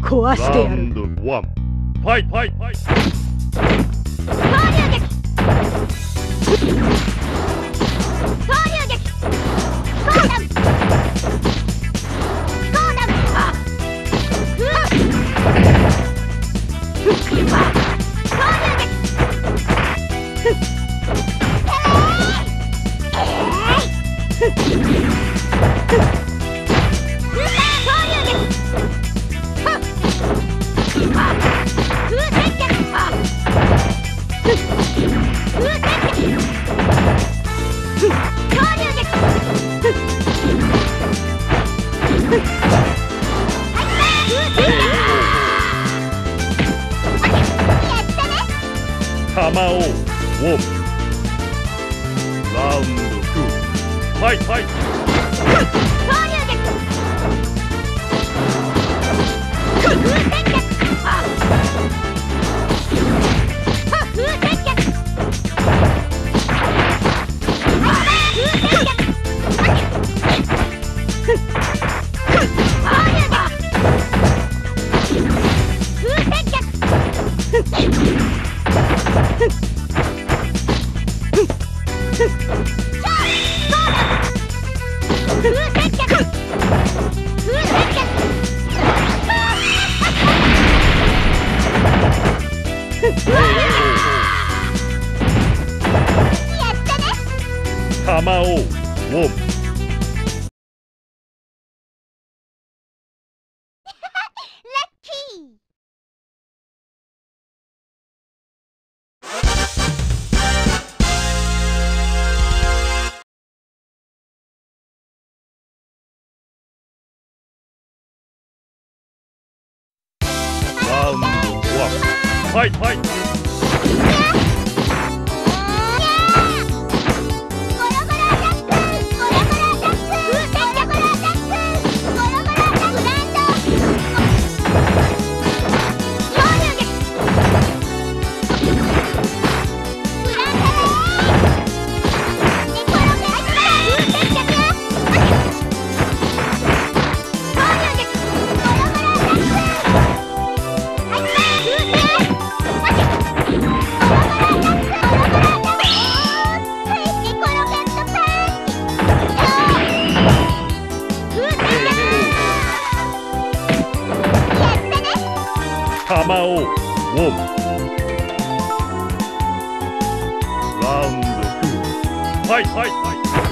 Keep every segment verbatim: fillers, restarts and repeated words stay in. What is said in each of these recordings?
壊してやる。 ラウンドワン、ファイトファイトファイト。 投入劇投入劇コーダムコーダムあうわっ投入劇タマオウォン。ラウンドツー、ファイトファイト。 投入劇風船劇あ風船劇タマオウォン。ラウンドワン、ファイトファイト。タマオウォン。ラウンドツー、ファイトファイト。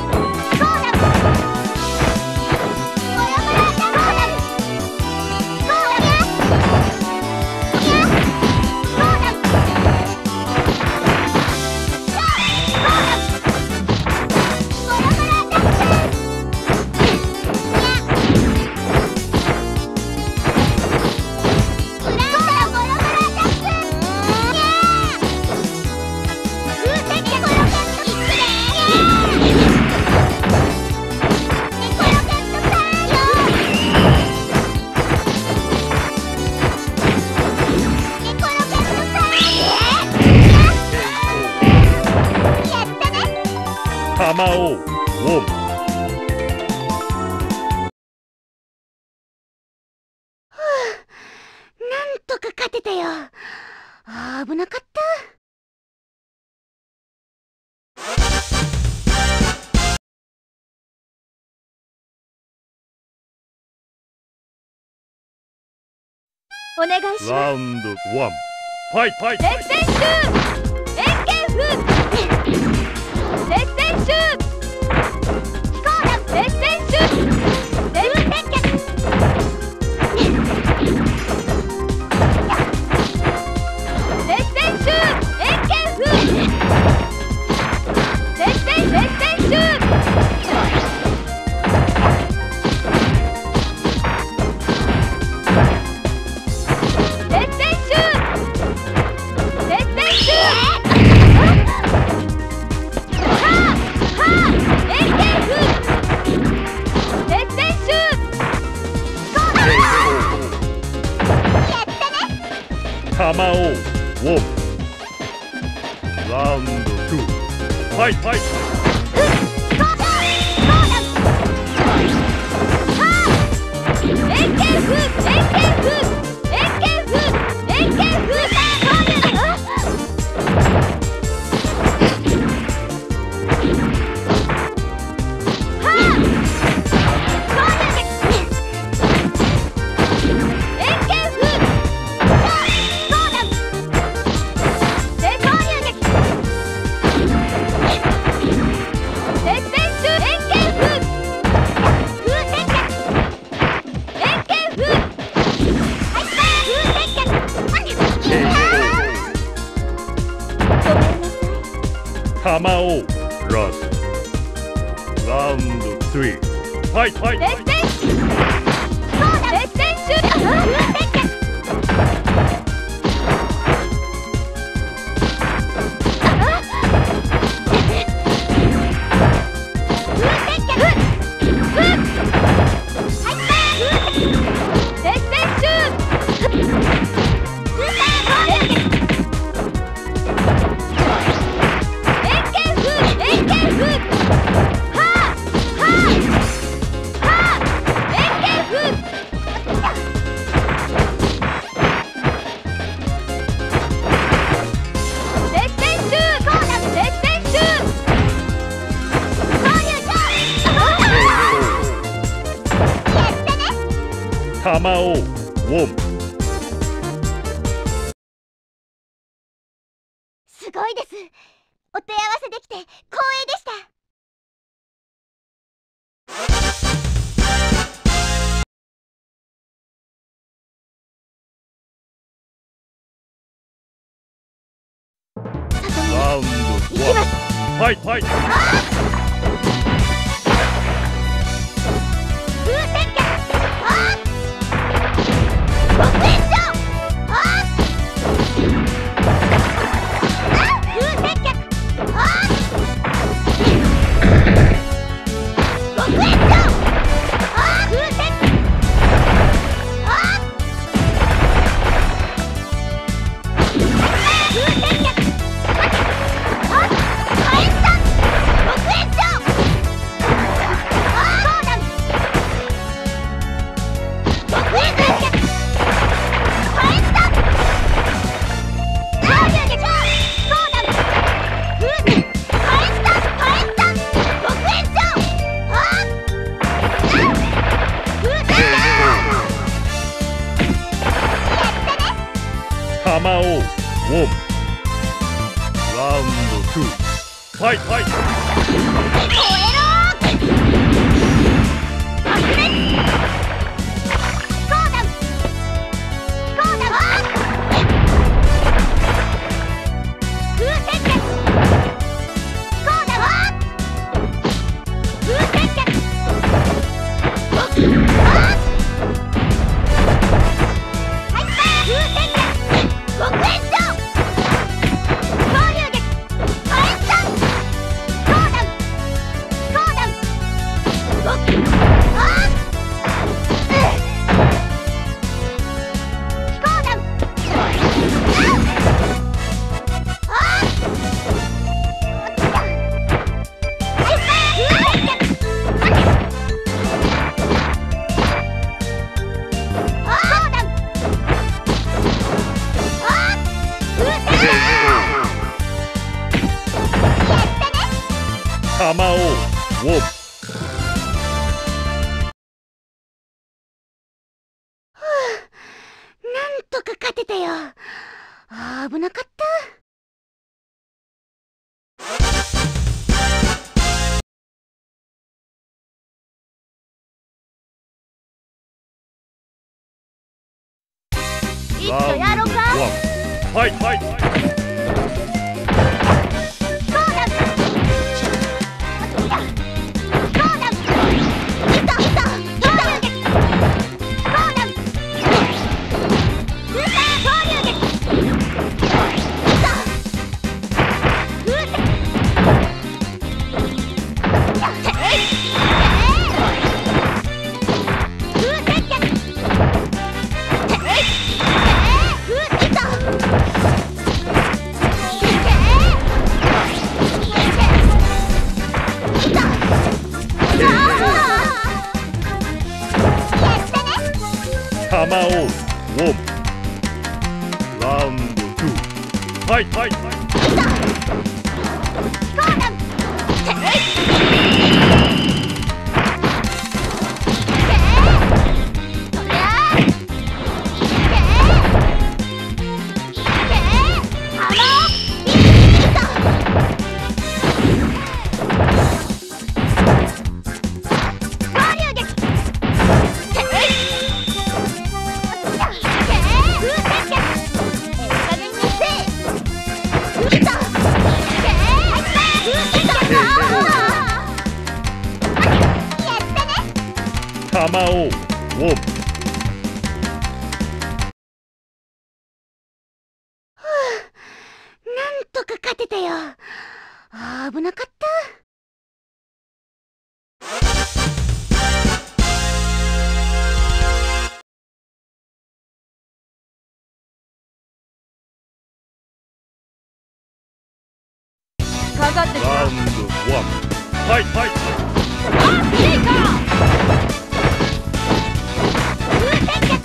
タマオウォン。 なんとか勝てたよ。あー危なかった。お願いします。 ラウンドワン、ファイトファイト。 熱戦集円形風熱戦集飛行弾熱戦集全部撤却熱戦集円形風熱戦熱戦集タマオウォン。ラウンドツー、ファイトファイト。 円形風円形風ファイトファイト。 鉄線そうだ鉄線シュート風鉄脚玉をウォン。 すごいです。お手合わせできて光栄でした。 ラウンドワン。ファイトファイト。玉をウォン。ラウンドツー。ファイトファイト。玉をウォン。 なんとか勝てたよ。あー危なかった。一緒やろか。 ファイトファイト。玉をウォン。ラウンドツー。ファイトファイト。 来た。 ウォン。 なんとか勝てたよ。あー、危なかった。かかってきた。 ラウンドワン。ファイト。ファイト。 あ、いいか。風天脚。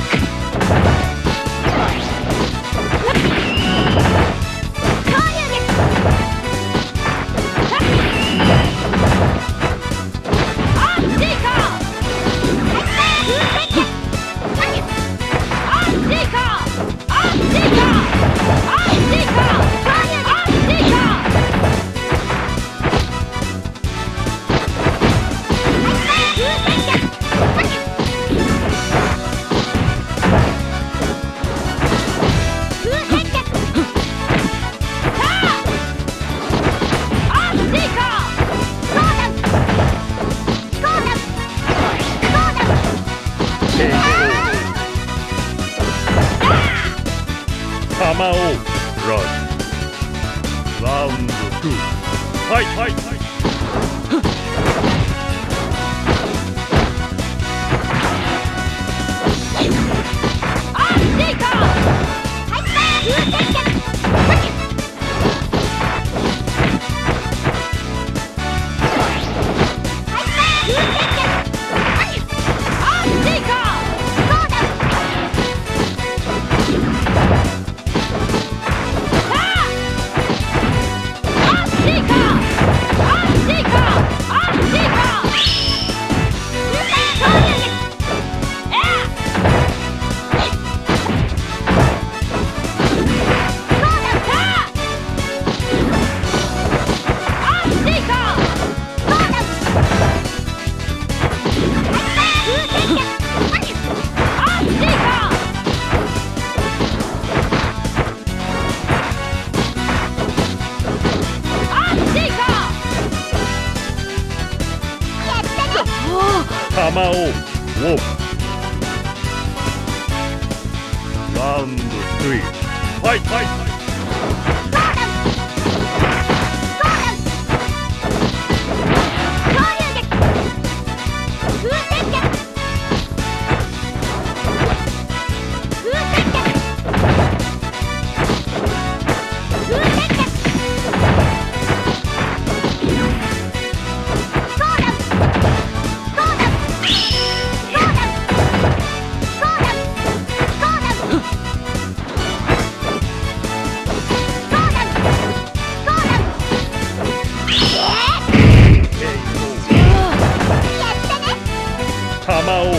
タマオラウラウンドツー。ファイト。ファイト。 あ、いいか。はい、風天脚。 タマオウォン。ラウンドスリー。ファイト。ファイト。タマオウォン。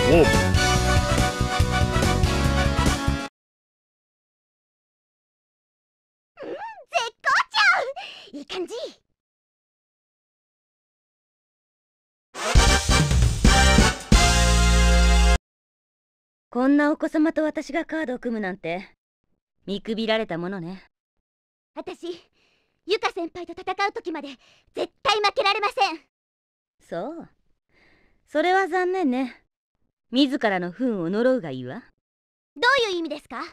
いい感じ。 こんなお子様と私がカードを組むなんて見くびられたものね。 私、ゆか先輩と戦う時まで絶対負けられません。 そう。それは残念ね。自らの不運を呪うがいいわ。 どういう意味ですか？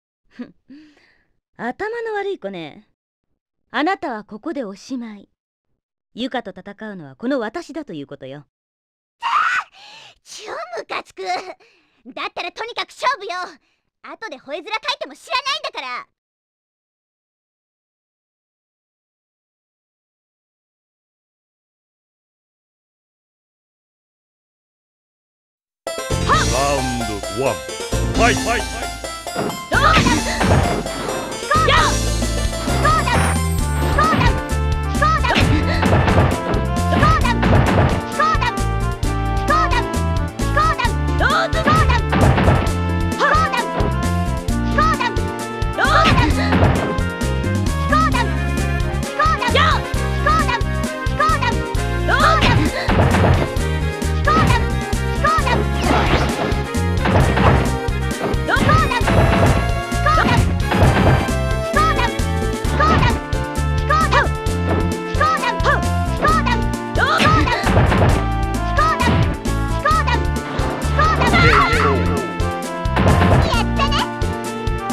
頭の悪い子ね。あなたはここでおしまい。ユカと戦うのはこの私だということよ。 超ムカつく。だったらとにかく勝負よ。後で吠え面書いても知らないんだから。 ラウンドワン。ファイト。ファイト。 どうだ。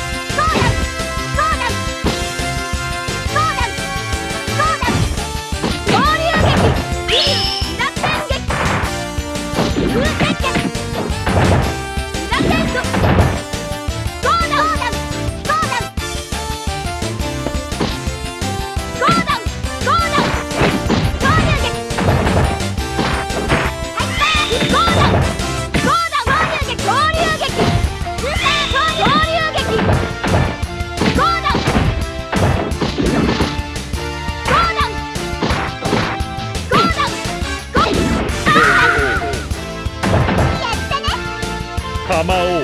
カマオウォン。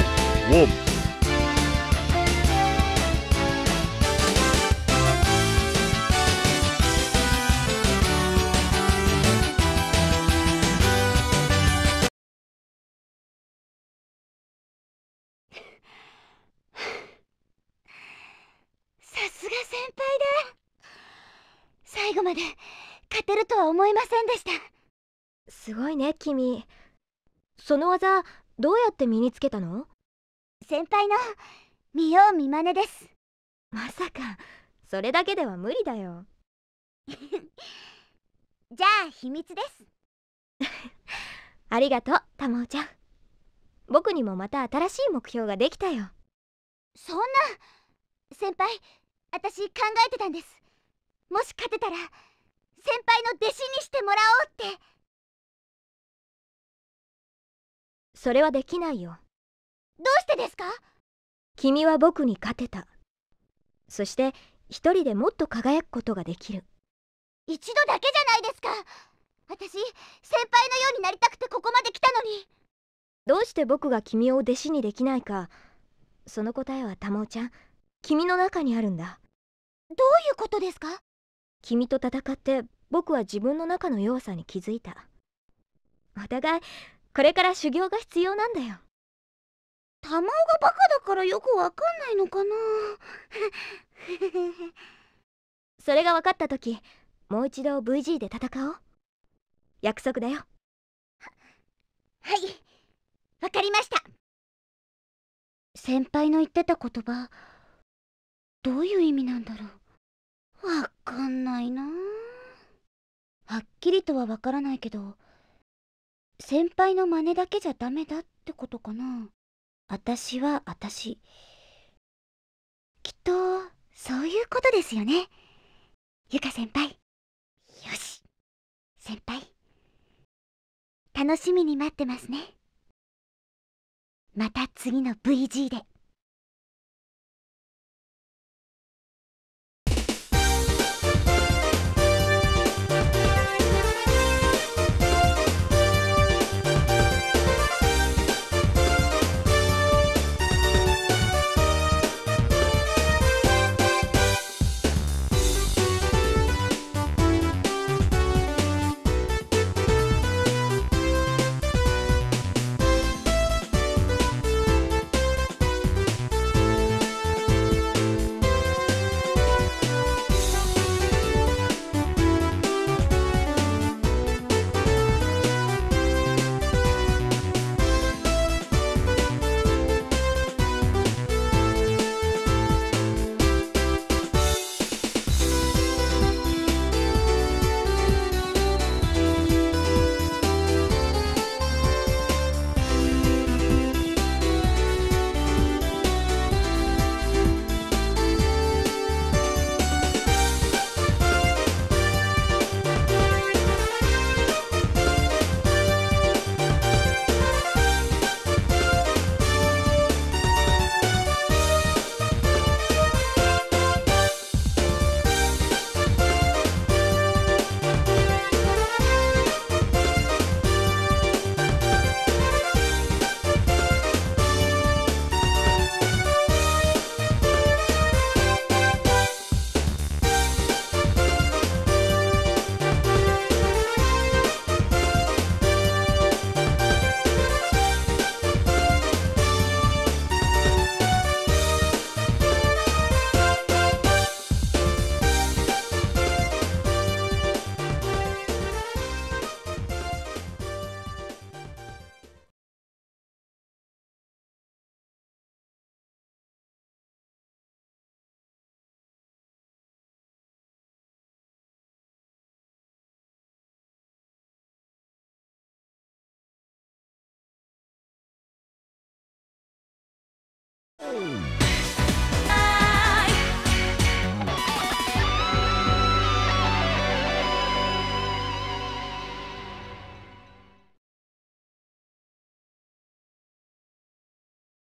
さすが先輩だ。最後まで勝てるとは思いませんでした。 すごいね君。その技どうやって身につけたの？ 先輩の見よう見まねです。 まさかそれだけでは無理だよ。 じゃあ秘密です。 ありがとうタモちゃん。僕にもまた新しい目標ができたよ。 そんな先輩、私考えてたんです。もし勝てたら先輩の弟子にしてもらおうって。 それはできないよ。 どうしてですか？ 君は僕に勝てた。そして一人でもっと輝くことができる。 一度だけじゃないですか。私先輩のようになりたくてここまで来たのに。 どうして僕が君を弟子にできないか、その答えはタモちゃん、君の中にあるんだ。 どういうことですか？ 君と戦って僕は自分の中の弱さに気づいた。お互いこれから修行が必要なんだよ。 玉緒がバカだからよくわかんないのかな。 それが分かった時、もう一度 ブイジー で戦おう。約束だよ。 はい、わかりました。先輩の言ってた言葉、どういう意味なんだろう。わかんないな。はっきりとはわからないけど、先輩の真似だけじゃダメだってことかな。私は私。きっとそういうことですよね。ゆか先輩。よし、先輩。楽しみに待ってますね。また次の ブイジー で。